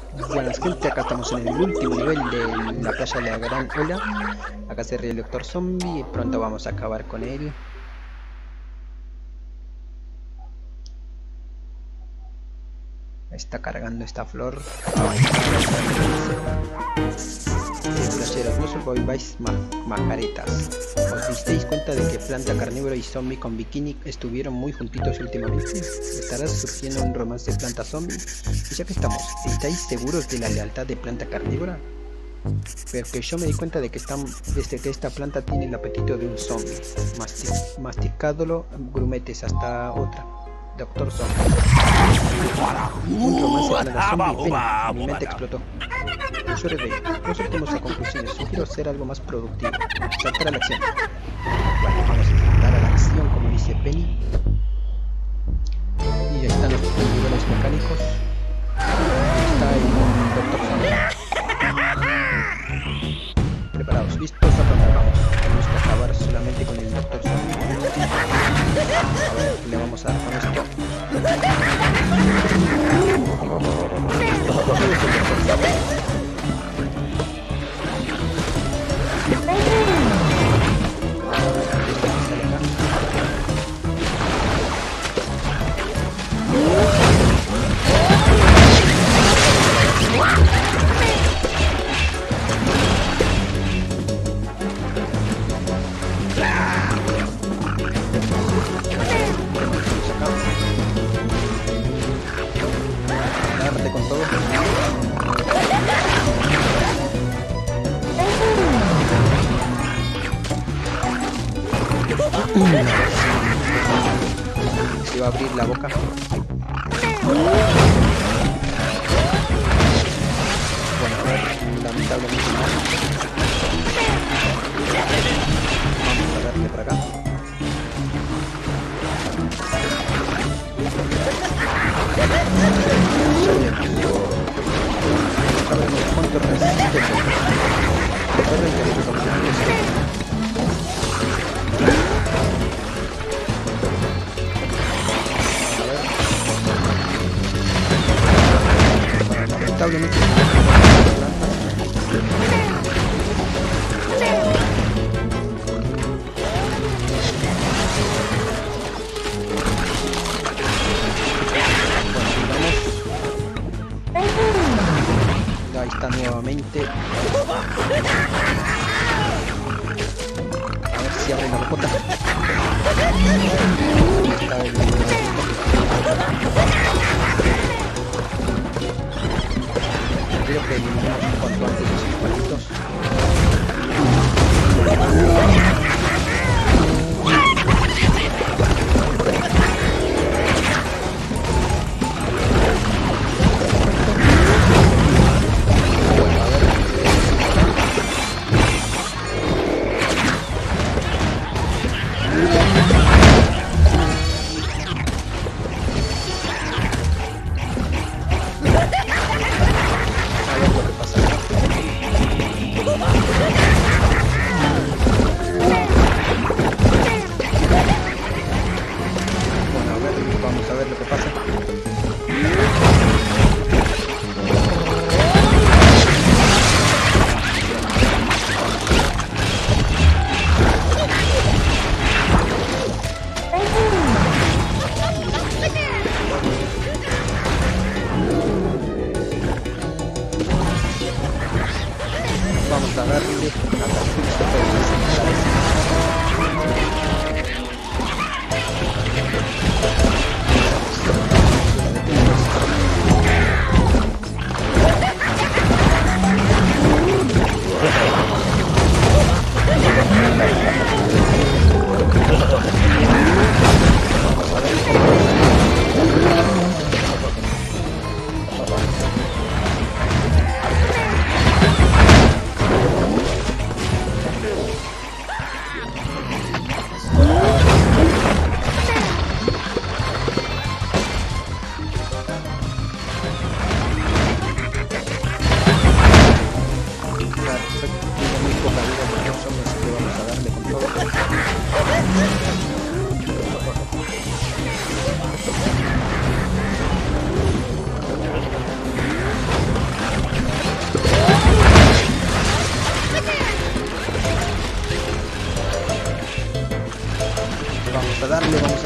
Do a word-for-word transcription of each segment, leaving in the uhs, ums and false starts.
Buenas gente, acá estamos en el último nivel de la playa de la Gran Ola. Acá se ríe el Doctor Zombie y pronto vamos a acabar con él. Está cargando esta flor. Playeros, no os volváis ma macaretas. ¿Os disteis cuenta de que planta carnívoro y zombie con bikini estuvieron muy juntitos últimamente? ¿Estará surgiendo un romance planta zombie? Y ya que estamos, ¿estáis seguros de la lealtad de planta carnívora? Pero que yo me di cuenta de que están, desde que esta planta tiene el apetito de un zombie. Masti masticádolo, grumetes hasta otra. Doctor Zombie. Un romance planta zombie. Ven, mi mente explotó. Yo rey, no soltemos a conclusiones, sugiero hacer algo más productivo. Saltar a la acción. Vale, vamos a saltar a la acción como dice Penny. Y ahí están los niveles mecánicos. Está el Doctor Zombie. Preparados, listos, arrancamos. Tenemos que acabar solamente con el Doctor Zombie. A ver, le vamos a dar con esto. Agárrate con todo. Se va a abrir la boca. Bueno, a ver, lamentablemente no. Vamos a darle para acá. A ver cuánto resiste. Recuerden que hay que comprar esto. Lamentablemente ahí está nuevamente. A ver si abre la bocota. Está el... Creo que eliminamos un cuanto antes esos palitos. Vamos a ver lo que pasa. Vamos a darle a la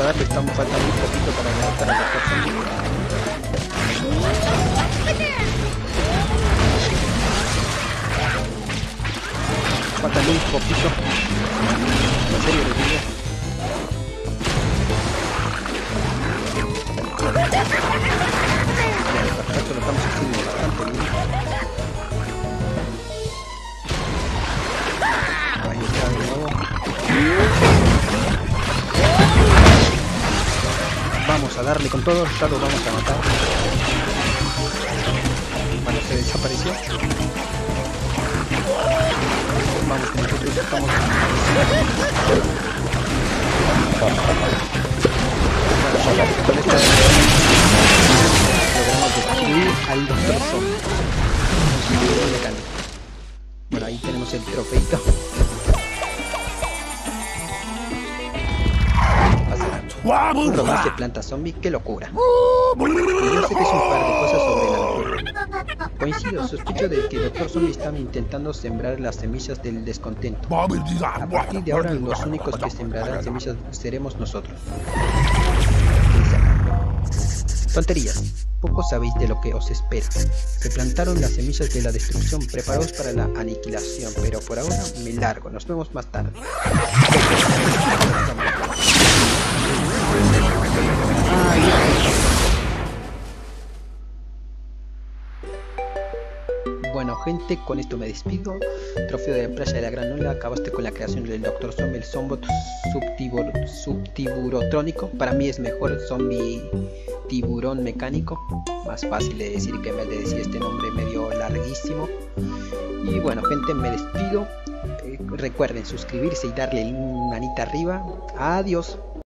a darle, estamos falta muy poquito para derrotar al doctor Zombie. Falta muy poquito. En serio, les digo. Bien, perfecto, lo estamos haciendo bastante bien. Ahí está de nuevo. Vamos a darle con todo, ya lo vamos a matar. Bueno, se desapareció. Vamos, que nosotros estamos... Bueno, con esta logramos destruir al doctor Zombie. Bueno, ahí tenemos el trofeito. Un romance de planta zombie, qué locura. Y yo sé que es un par de cosas sobre la locura. Coincido, sospecho de que el doctor Zombie está intentando sembrar las semillas del descontento. A partir de ahora los únicos que sembrarán semillas seremos nosotros. Tonterías, poco sabéis de lo que os espera. Se plantaron las semillas de la destrucción, preparados para la aniquilación, pero por ahora me largo, nos vemos más tarde. Bueno gente, con esto me despido. Trofeo de playa de la Gran Ola. Acabaste con la creación del doctor Zombie, el Zombot subtibur subtiburotrónico. Para mí es mejor zombie tiburón mecánico. Más fácil de decir que en vez de decir este nombre medio larguísimo. Y bueno gente, me despido. Eh, recuerden suscribirse y darle manita arriba. Adiós.